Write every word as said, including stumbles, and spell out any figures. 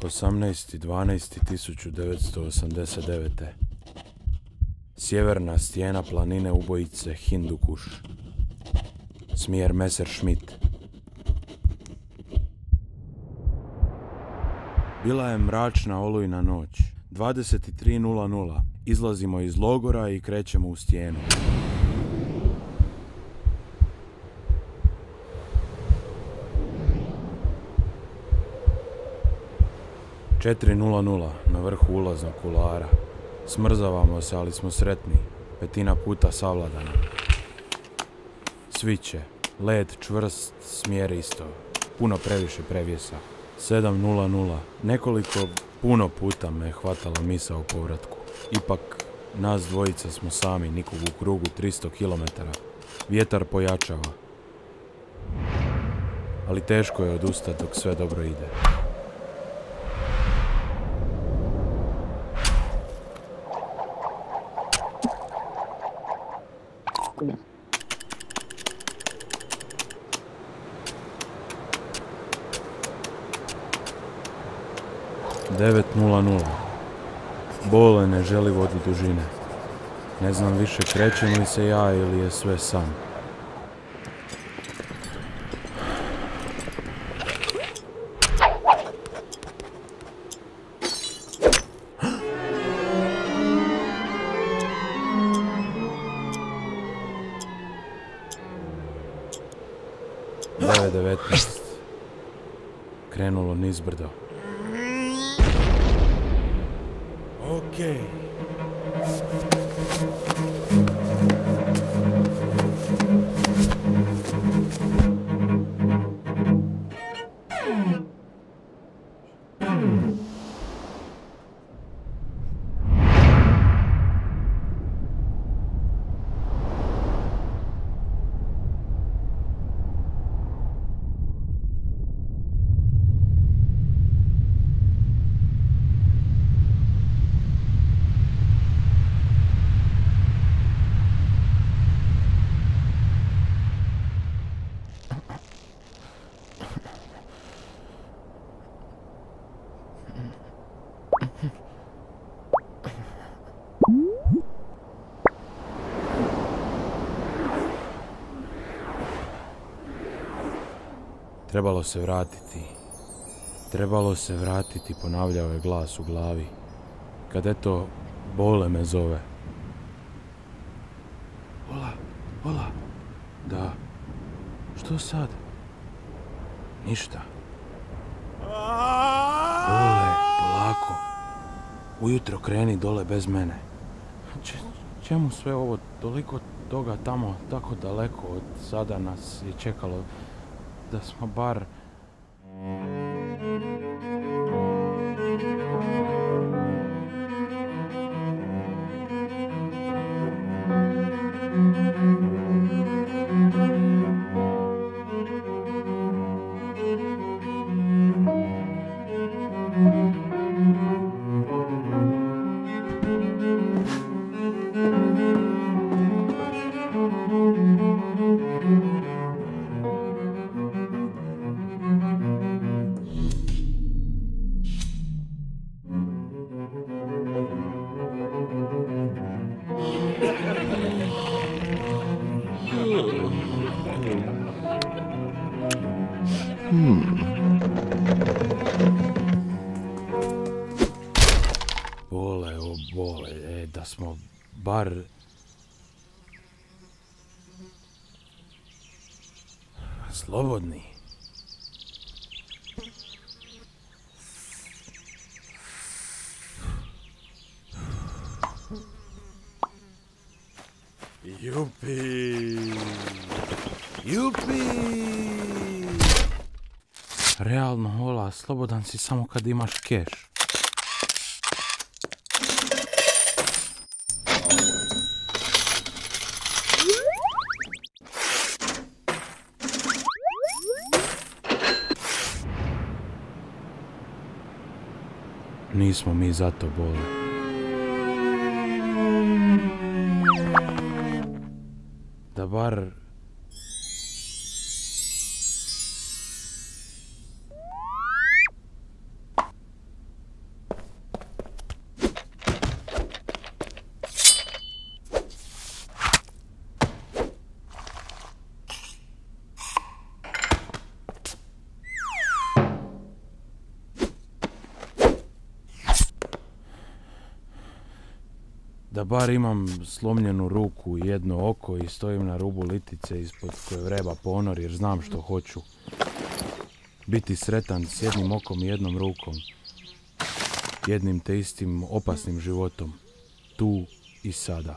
osamnaesti dvanaesti tisuću devetsto osamdeset devete. Sjeverna stijena planine ubojice Hindukuš. Smjer Messerschmitt. Bila je mračna olujna noć. dvadeset tri nula nula. Izlazimo iz logora i krećemo u stijenu. četiri nula nula na vrhu ulaznog kulara. Smrzavamo se, ali smo sretni. Petina puta savladana. Sviće. Led čvrst, smjer isto. Puno previše prevjesa. sedam nula nula. Nekoliko puno puta me hvatala misa u povratku. Ipak, nas dvojica smo sami, nikog u krugu tristo kilometara. Vjetar pojačava. Ali teško je odustati dok sve dobro ide. devet nula nula. Bole ne želi vodi dužine. Ne znam više krećem li se ja ili je sve sam. devet devetnaest. Krenulo nizbrdo. Okej. Trebalo se vratiti. Trebalo se vratiti, ponavljao je glas u glavi. Kad eto, Bole me zove. Ola, Ola. Da. Što sad? Ništa. Bole, polako. Ujutro kreni dole bez mene. Č- čemu sve ovo? Toliko toga tamo, tako daleko od sada nas je čekalo. Da smo bar... Bole, o Bole, e, da smo bar... slobodni. Jupi! Jupi! Realno, Ola, slobodan si samo kad imaš keš. Nismo mi zato, Bole. Da bar... Da bar imam slomljenu ruku i jedno oko i stojim na rubu litice ispod koje vreba ponor jer znam što hoću. Biti sretan s jednim okom i jednom rukom. Jednim te istim opasnim životom. Tu i sada.